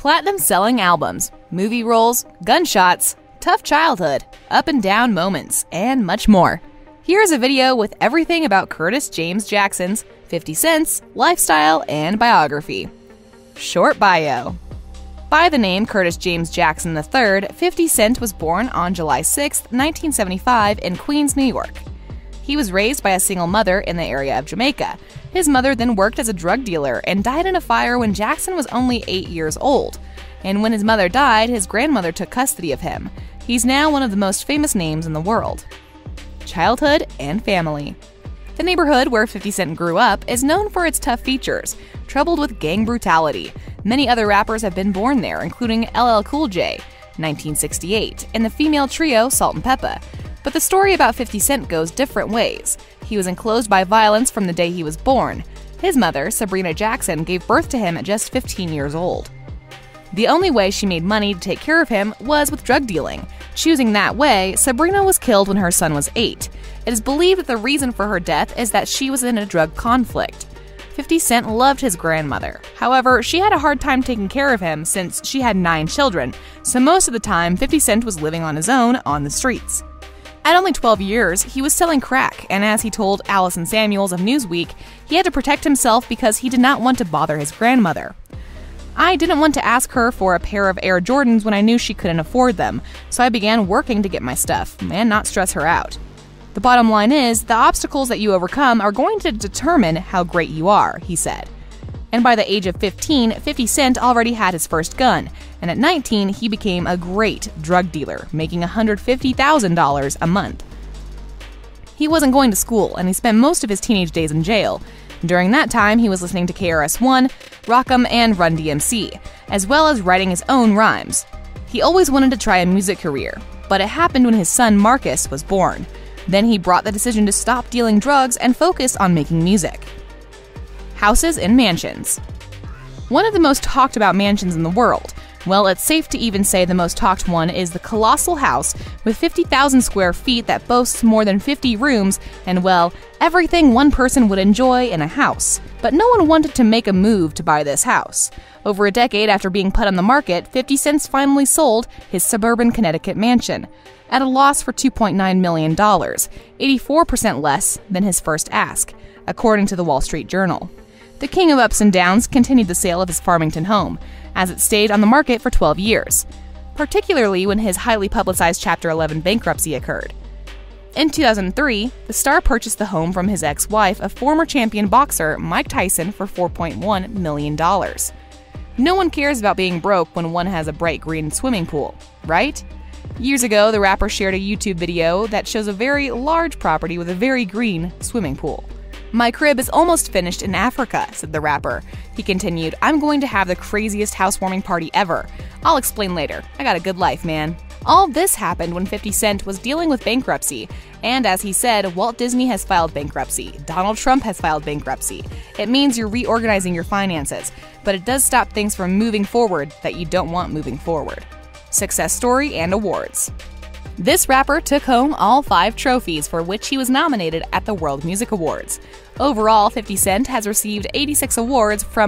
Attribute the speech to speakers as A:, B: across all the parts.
A: Platinum-selling albums, movie roles, gunshots, tough childhood, up and down moments, and much more. Here's a video with everything about Curtis James Jackson's 50 Cent's lifestyle and biography. Short bio. By the name Curtis James Jackson III, 50 Cent was born on July 6, 1975 in Queens, New York. He was raised by a single mother in the area of Jamaica. His mother then worked as a drug dealer and died in a fire when Jackson was only 8 years old. And when his mother died, his grandmother took custody of him. He's now one of the most famous names in the world. Childhood and family. The neighborhood where 50 Cent grew up is known for its tough features, troubled with gang brutality. Many other rappers have been born there, including LL Cool J, 1968, and the female trio Salt-N-Pepa. But the story about 50 Cent goes different ways. He was enclosed by violence from the day he was born. His mother, Sabrina Jackson, gave birth to him at just 15 years old. The only way she made money to take care of him was with drug dealing. Choosing that way, Sabrina was killed when her son was 8. It is believed that the reason for her death is that she was in a drug conflict. 50 Cent loved his grandmother. However, she had a hard time taking care of him since she had 9 children, so most of the time 50 Cent was living on his own on the streets. At only 12 years, he was selling crack, and as he told Allison Samuels of Newsweek, he had to protect himself because he did not want to bother his grandmother. I didn't want to ask her for a pair of Air Jordans when I knew she couldn't afford them, so I began working to get my stuff and not stress her out. The bottom line is, the obstacles that you overcome are going to determine how great you are, he said. And by the age of 15, 50 Cent already had his first gun, and at 19, he became a great drug dealer, making $150,000 a month. He wasn't going to school, and he spent most of his teenage days in jail. During that time, he was listening to KRS-One, Rakim, and Run DMC, as well as writing his own rhymes. He always wanted to try a music career, but it happened when his son Marcus was born. Then he brought the decision to stop dealing drugs and focus on making music. Houses and mansions. One of the most talked about mansions in the world. Well, it's safe to even say the most talked one is the colossal house with 50,000 square feet that boasts more than 50 rooms and, well, everything one person would enjoy in a house. But no one wanted to make a move to buy this house. Over a decade after being put on the market, 50 Cent finally sold his suburban Connecticut mansion at a loss for $2.9 million, 84% less than his first ask, according to the Wall Street Journal. The king of ups and downs continued the sale of his Farmington home, as it stayed on the market for 12 years, particularly when his highly publicized Chapter 11 bankruptcy occurred. In 2003, the star purchased the home from his ex-wife, a former champion boxer, Mike Tyson, for $4.1 million. No one cares about being broke when one has a bright green swimming pool, right? Years ago, the rapper shared a YouTube video that shows a very large property with a very green swimming pool. "My crib is almost finished in Africa," said the rapper. He continued, "I'm going to have the craziest housewarming party ever. I'll explain later. I got a good life, man." All this happened when 50 Cent was dealing with bankruptcy. And as he said, Walt Disney has filed bankruptcy. Donald Trump has filed bankruptcy. It means you're reorganizing your finances, but it does stop things from moving forward that you don't want moving forward. Success story and awards. This rapper took home all 5 trophies for which he was nominated at the World Music Awards. Overall, 50 Cent has received 86 awards from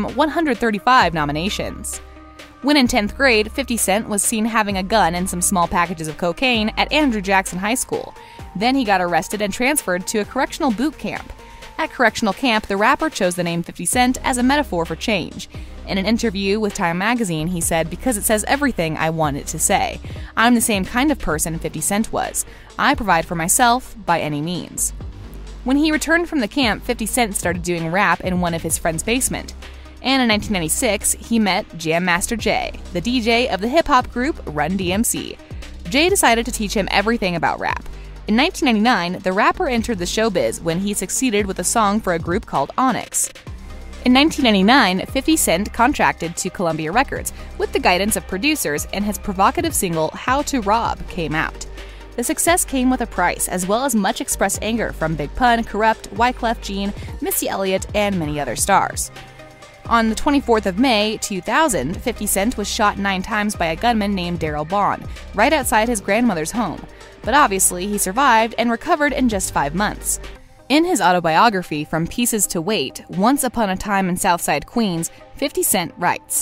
A: 135 nominations. When in 10th grade, 50 Cent was seen having a gun and some small packages of cocaine at Andrew Jackson High School. Then he got arrested and transferred to a correctional boot camp. At correctional camp, the rapper chose the name 50 Cent as a metaphor for change. In an interview with Time magazine, he said, "Because it says everything I want it to say. I'm the same kind of person 50 Cent was. I provide for myself by any means." When he returned from the camp, 50 Cent started doing rap in one of his friend's basement. And in 1996, he met Jam Master Jay, the DJ of the hip-hop group Run DMC. Jay decided to teach him everything about rap. In 1999, the rapper entered the showbiz when he succeeded with a song for a group called Onyx. In 1999, 50 Cent contracted to Columbia Records with the guidance of producers, and his provocative single How to Rob came out. The success came with a price, as well as much expressed anger from Big Pun, Corrupt, Wyclef Jean, Missy Elliott, and many other stars. On the 24th of May, 2000, 50 Cent was shot 9 times by a gunman named Daryl Bond, right outside his grandmother's home. But obviously, he survived and recovered in just 5 months. In his autobiography, From Pieces to Weight, Once Upon a Time in Southside Queens, 50 Cent writes,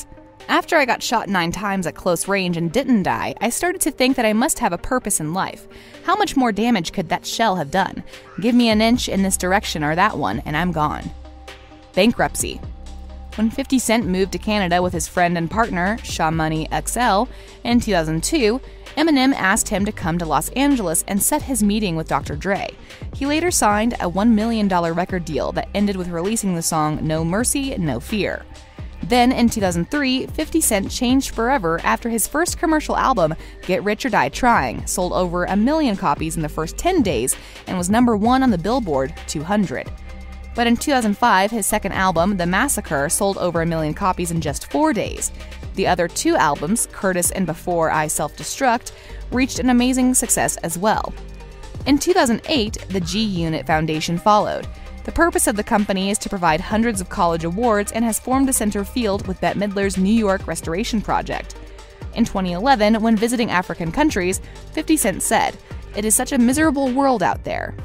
A: After I got shot 9 times at close range and didn't die, I started to think that I must have a purpose in life. How much more damage could that shell have done? Give me an inch in this direction or that one, and I'm gone. Bankruptcy. When 50 Cent moved to Canada with his friend and partner, Shaw Money XL, in 2002, Eminem asked him to come to Los Angeles and set his meeting with Dr. Dre. He later signed a $1 million record deal that ended with releasing the song No Mercy, No Fear. Then, in 2003, 50 Cent changed forever after his first commercial album, Get Rich or Die Trying, sold over 1 million copies in the first 10 days and was #1 on the Billboard 200. But in 2005, his second album, The Massacre, sold over 1 million copies in just 4 days. The other 2 albums, Curtis and Before I Self-Destruct, reached an amazing success as well. In 2008, the G-Unit Foundation followed. The purpose of the company is to provide hundreds of college awards and has formed a center field with Bette Midler's New York Restoration Project. In 2011, when visiting African countries, 50 Cent said, "It is such a miserable world out there."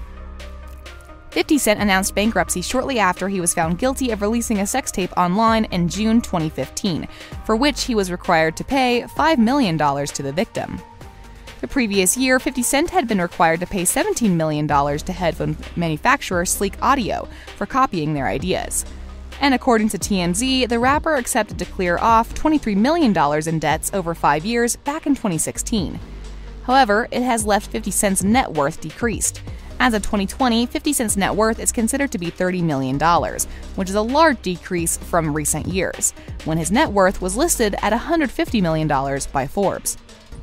A: 50 Cent announced bankruptcy shortly after he was found guilty of releasing a sex tape online in June 2015, for which he was required to pay $5 million to the victim. The previous year, 50 Cent had been required to pay $17 million to headphone manufacturer Sleek Audio for copying their ideas. And according to TMZ, the rapper accepted to clear off $23 million in debts over 5 years back in 2016. However, it has left 50 Cent's net worth decreased. As of 2020, 50 Cent's net worth is considered to be $30 million, which is a large decrease from recent years, when his net worth was listed at $150 million by Forbes.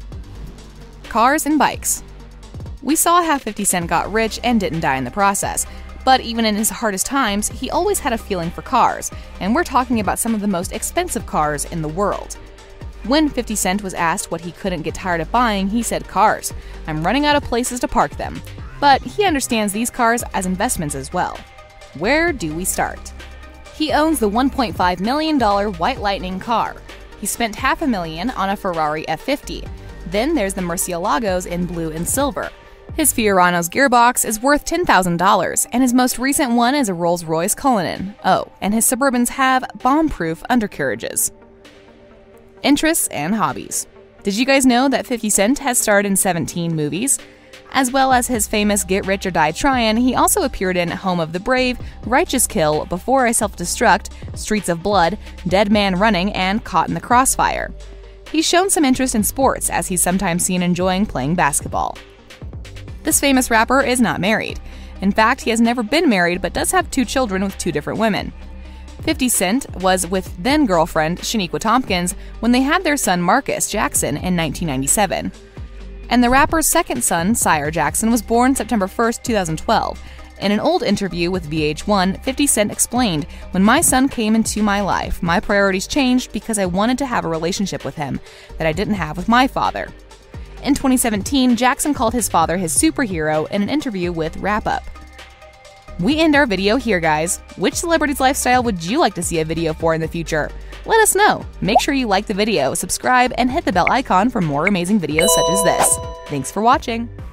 A: Cars and bikes. We saw how 50 Cent got rich and didn't die in the process, but even in his hardest times, he always had a feeling for cars, and we're talking about some of the most expensive cars in the world. When 50 Cent was asked what he couldn't get tired of buying, he said, "Cars. I'm running out of places to park them." But he understands these cars as investments as well. Where do we start? He owns the $1.5 million White Lightning car. He spent $500,000 on a Ferrari F50. Then there's the Murcielagos in blue and silver. His Fiorano's gearbox is worth $10,000, and his most recent one is a Rolls-Royce Cullinan. Oh, and his Suburbans have bomb-proof undercarriages. Interests and hobbies. Did you guys know that 50 Cent has starred in 17 movies? As well as his famous Get Rich or Die Tryin', he also appeared in Home of the Brave, Righteous Kill, Before I Self-Destruct, Streets of Blood, Dead Man Running, and Caught in the Crossfire. He's shown some interest in sports, as he's sometimes seen enjoying playing basketball. This famous rapper is not married. In fact, he has never been married but does have 2 children with 2 different women. 50 Cent was with then-girlfriend Shaniqua Tompkins when they had their son Marcus Jackson in 1997. And the rapper's second son, Sire Jackson, was born September 1, 2012. In an old interview with VH1, 50 Cent explained, "When my son came into my life, my priorities changed because I wanted to have a relationship with him that I didn't have with my father." In 2017, Jackson called his father his superhero in an interview with Wrap Up. We end our video here, guys. Which celebrity's lifestyle would you like to see a video for in the future? Let us know. Make sure you like the video, subscribe, and hit the bell icon for more amazing videos such as this. Thanks for watching.